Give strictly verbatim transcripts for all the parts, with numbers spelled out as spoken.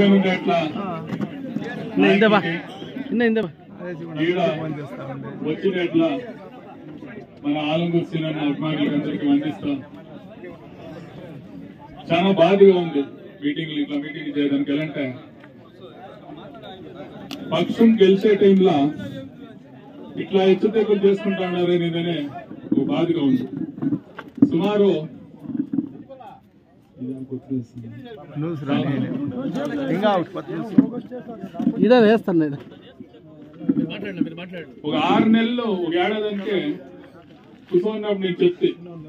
ఎట్లా వచ్చినట్లా మన ఆలంగూరు సినిమా అభిమానులకు అందరికీ అందిస్తాం. చాలా బాధగా ఉంది మీటింగ్లు ఇట్లా మీటింగ్ చేయడానికి. ఎలాంటే పక్షం గెలిచే టైంలో ఇట్లా హెచ్చుతగ్గులు చేసుకుంటా ఉన్నారే నేనే ఒక బాధగా ఉంది. సుమారు ఇదే వేస్తాను ఒక ఆరు నెలలు ఒక ఏడాది అంటే కూర్చున్నప్పుడు నేను చెప్తే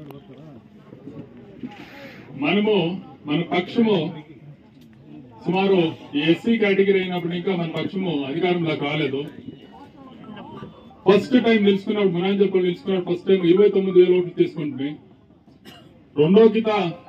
మనము మన పక్షము సుమారు ఎస్సీ కేటగిరీ అయినప్పుడు ఇంకా మన పక్షము అధికారంలో కాలేదు. ఫస్ట్ టైం నిలుచుకున్నప్పుడు మునాంజపల్లి నిలుచుకున్నప్పుడు ఫస్ట్ టైం ఇరవై తొమ్మిది వేల ఓట్లు తీసుకుంటుంది. రెండో కిత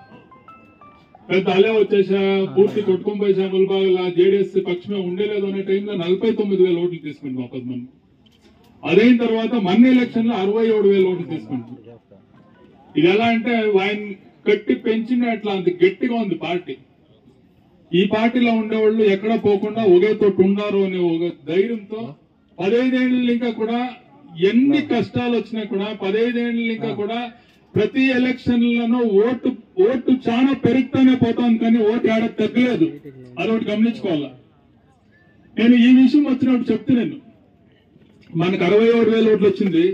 పెద్ద అలే వచ్చేసా పూర్తి కొట్టుకొని పోయేసా ముల్బాగులా జేడీఎస్ పక్షమే ఉండేలేదు అనే టైంలో నలభై తొమ్మిది వేల ఓట్లు తీసుకుంటాం పది మంది. అదైన తర్వాత మన ఎలక్షన్ లో అరవై ఏడు వేల ఓట్లు తీసుకుంటాం. ఇది ఎలా అంటే ఆయన కట్టి పెంచిన అట్లా అంత గట్టిగా ఉంది పార్టీ. ఈ పార్టీలో ఉండేవాళ్ళు ఎక్కడ పోకుండా ఒకే తోటి ఉన్నారు అనే ఒక ధైర్యంతో పదహైదేళ్ళు ఇంకా కూడా ఎన్ని కష్టాలు వచ్చినా కూడా పదహైదేళ్ళు ఇంకా కూడా ప్రతి ఎలక్షన్లను ఓటు ఓటు చాలా పెరుగుతానే పోతాను కానీ ఓటు ఏడ తగ్గలేదు. అదొకటి గమనించుకోవాలా. నేను ఈ విషయం వచ్చినప్పుడు చెప్తున్నాను. మనకు అరవై ఏడు వేల ఓట్లు వచ్చింది.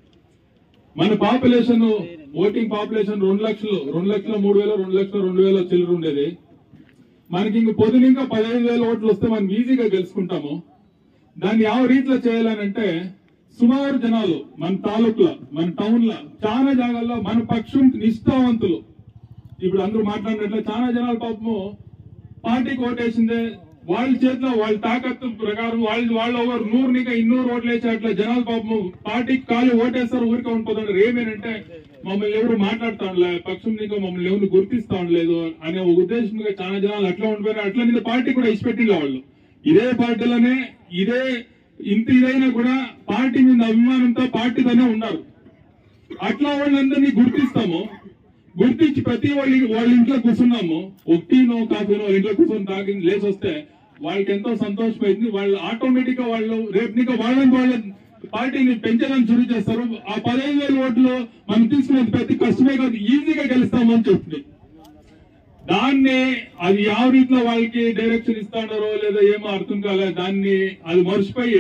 మన పాపులేషన్ ఓటింగ్ పాపులేషన్ రెండు లక్షలు రెండు లక్షల మూడు వేల రెండు లక్షల రెండు వేల చిల్లర ఉండేది. మనకి ఇంక పొద్దున ఇంకా పదహైదు వేల ఓట్లు వస్తే మనం ఈజీగా గెలుచుకుంటాము. దాన్ని ಯಾವ రీతిలో చేయాలనంటే సుమారు జనాలు మన తాలూకులో మన టౌన్ లో చాలా జాగాల్లో మన పక్షం నిష్ఠావంతులు ఇప్పుడు అందరూ మాట్లాడినట్లు చాలా జనాలు పాపము పార్టీకి ఓటేసిందే వాళ్ళ చేతిలో వాళ్ళ తాకత్తు ప్రకారం వాళ్ళు వాళ్ళు ఒకరు నూరు నీక ఇన్నూరు ఓట్లు వేసే అట్లా జనాలు పాపము పార్టీకి ఖాళీ ఓటేస్తారు ఊరికే ఉండిపోతాడు. ఏమేనంటే మమ్మల్ని ఎవరు మాట్లాడుతా ఉండలే పక్షం నీకు మమ్మల్ని ఎవరు గుర్తిస్తా ఉండలేదు అనే ఒక ఉద్దేశంగా చాలా జనాలు అట్లా ఉండిపోయారు. అట్లా మీద పార్టీ కూడా ఇచ్చిపెట్టింది వాళ్ళు. ఇదే పార్టీలోనే ఇదే ఇంత ఇదైనా కూడా పార్టీ మీద అభిమానంతో పార్టీతోనే ఉన్నారు. అట్లా వాళ్ళందరినీ గుర్తిస్తాము. గుర్తించి ప్రతి వాళ్ళ వాళ్ళ ఇంట్లో కూర్చున్నాము. ఒకటినో కాఫీనో వాళ్ళ ఇంట్లో కూర్చొని తాగి లేచి వస్తే వాళ్ళకి ఎంతో సంతోషం అయింది. వాళ్ళు ఆటోమేటిక్ గా వాళ్ళు రేపు నీకు వాళ్ళని వాళ్ళ పార్టీని పెంచడానికి శురు చేస్తారు. ఆ పదహైదు వేల ఓట్లు మనం తీసుకునేది ప్రతి కష్టమే కాదు ఈజీగా గెలుస్తామని చెప్తుంది. దాన్ని అది ಯಾವ రీతిలో వాళ్ళకి డైరెక్షన్ ఇస్తాడారో లేదా ఏమో అర్థం కాలేదు. దాన్ని అది మర్చిపోయి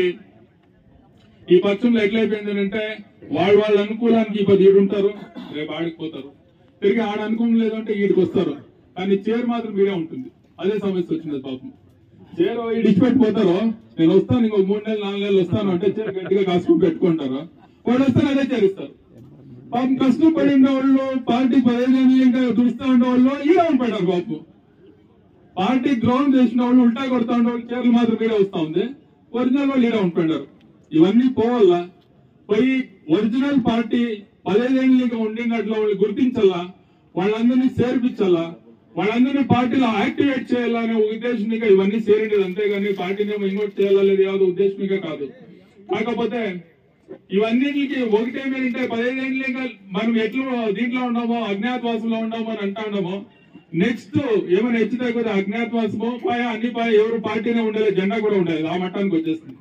ఈ పక్షంలో ఎట్లయిపోయిందంటే వాళ్ళు వాళ్ళ అనుకూలానికి ఈ పది ఈడుంటారు రేపు ఆడిపోతారు. తిరిగి ఆడ అనుకూలం లేదంటే ఈడికి వస్తారు. కానీ చీర మాత్రం మీరే ఉంటుంది. అదే సమస్య వచ్చింది పాపం. చీర ఇడిచిపెట్టిపోతారో నేను వస్తాను ఇంకో మూడు నెలలు నాలుగు నెలలు వస్తాను అంటే చీర గట్టిగా కాసుకుని పెట్టుకుంటారు. వాళ్ళు వస్తాను అదే చేరిస్తారు. పాపం కష్టపడి ఉండేవాళ్ళు పార్టీ పదిహేను ఇంకా చూస్తూ ఉండేవాళ్ళు ఈడే ఉండిపోయారు. బాబు పార్టీ గ్రౌండ్ చేసిన వాళ్ళు ఉల్టా కొడతా ఉండేవాళ్ళు చీరలు మాత్రం మీరే వస్తా ఉంది. ఒరిజినల్ వాళ్ళు ఈడే ఉండిపోయారు. ఇవన్నీ పోవాలా పోయి ఒరిజినల్ పార్టీ పదిహేను ఇంకా ఉండినట్లు వాళ్ళు గుర్తించాలా వాళ్ళందరినీ చేర్పించాలా వాళ్ళందరినీ పార్టీలో యాక్టివేట్ చేయాలనే ఉద్దేశంగా ఇవన్నీ చేరేది. అంతేగాని పార్టీని ఇంకోటి చేయాలా లేదు యావదో ఉద్దేశంగా కాదు. కాకపోతే ఇవన్నిటికి ఒకటేమేంటే పదిహేను మనం ఎట్లా దీంట్లో ఉన్నామో అజ్ఞాతవాసంలో ఉన్నామో అని అంటా ఉన్నామో నెక్స్ట్ ఏమైనా హెచ్చితే కూడా అజ్ఞాతవాసమో పాయ అన్ని పాయ ఎవరు పార్టీనే ఉండేది జెండా కూడా ఉండేది ఆ మట్టానికి వచ్చేస్తుంది.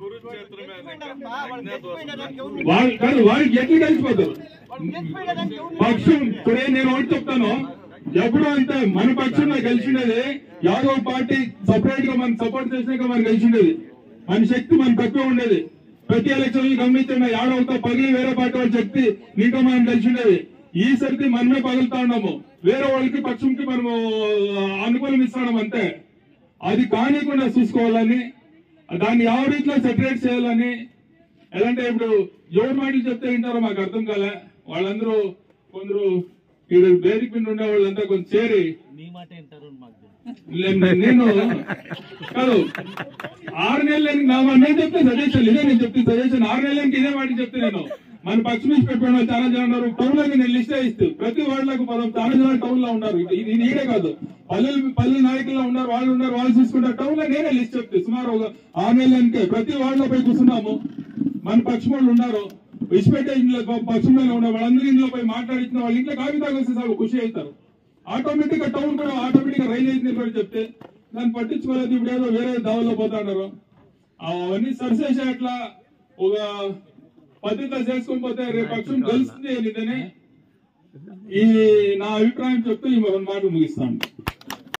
వాళ్ళు కాదు వాళ్ళకి ఎట్లా కలిసిపోతారు పక్షం. ఇప్పుడే నేను ఒకటి చెప్తాను ఎప్పుడు అంటే మన పక్షంలో గెలిచిండేది యాదవ్ పార్టీ సపరేట్ గా మనం సపోర్ట్ చేసినాక మనం గెలిచిండేది. మన శక్తి మన తక్కువ ఉండేది. ప్రతి ఎలక్షన్ గమనించండి యాదవ్తో పగిలి వేరే పార్టీ వాళ్ళ శక్తి నీతో మనం గెలిచిండేది. ఈ సరికి మనమే పగులుతా ఉన్నాము. వేరే వాళ్ళకి పక్షంకి మనము అనుకూలం ఇస్తాం అంతే. అది కానికుండా చూసుకోవాలని దాన్ని ಯಾವ రీతిలో సెపరేట్ చేయాలని ఎలాంటే ఇప్పుడు ఎవరి మాటలు చెప్తే వింటారో మాకు అర్థం కాలే. వాళ్ళందరూ కొందరు ఇక్కడ వేదిక మీద ఉండే వాళ్ళంతా కొంచెం చేరి నేను కాదు ఆరు నెలలకి నేను చెప్తే సజెషన్ ఇదే నేను చెప్తే సజెషన్ ఆరు నెలలకి ఇదే వాటికి చెప్తే నేను మన పక్షి నుంచి పెట్టుకున్న చాలా జనం ఉన్నారు. టౌన్ లోకి నేను లిస్ట్ ఇస్తూ ప్రతి వాళ్ళకు పదం చాలా జనాలు టౌన్ లో ఉన్నారు. ఇది నీడే కాదు పల్లెలు పల్లె నాయకుల్లో ఉన్నారు వాళ్ళు ఉన్నారు వాళ్ళు చూసుకుంటారు. టౌన్ లో నేనే లిస్ట్ చెప్తే సుమారు ఒక ఆరు నెలలకే ప్రతి వాళ్ళలో పోయి కూర్చున్నాము. మన పక్షి వాళ్ళు ఉన్నారు విడిచిపెట్టే ఇంట్లో పక్షుల్లో ఉన్నారు వాళ్ళందరూ ఇంట్లో పోయి మాట్లాడించిన వాళ్ళ ఇంట్లో కాగితాలు వస్తే చాలా ఖుషి అవుతారు. ఆటోమేటిక్ గా టౌన్ కూడా ఆటోమేటిక్ గా రైజ్ అయింది కూడా చెప్తే దాన్ని పట్టించుకోలేదు. ఇప్పుడు ఏదో వేరే దావలో పోతాడారు. అవన్నీ సరిసేసే అట్లా ఒక పద్ధతిగా చేసుకొని పోతే రేపు పక్షం గెలుస్తుంది నిన్ననే ఈ నా అభిప్రాయం చెప్తూ ఈ మాటలు ముగిస్తాను.